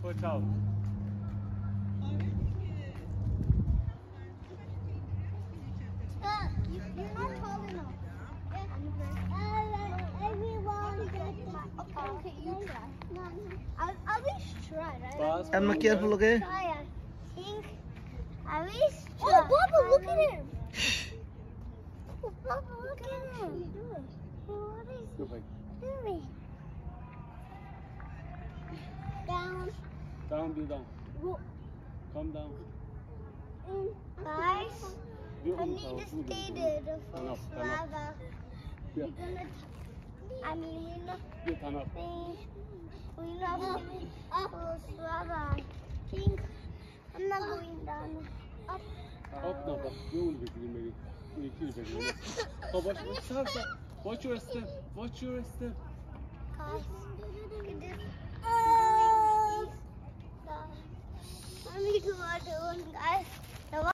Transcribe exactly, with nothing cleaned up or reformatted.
Watch out. Uh, you're not tall enough. Uh, everyone gets my... Okay, you try. No, no. I'll, I'll be try, right? Pass. And be careful, okay? Try, I think. I will try. Oh, Papa, look at him. Oh, Papa, look at him. What is Go back. he doing? Down. Down, do down. Whoa. Come down. Guys, You I need to stay there for Turn up, turn up. forever. Yeah. We're gonna, I mean, we're not, You turn up. we're not going up for forever. I think I'm not going down. Up. Up now, but you will be maybe. You kill baby. Oh, watch, watch, watch, watch your step. Watch your step. Guys, look at this.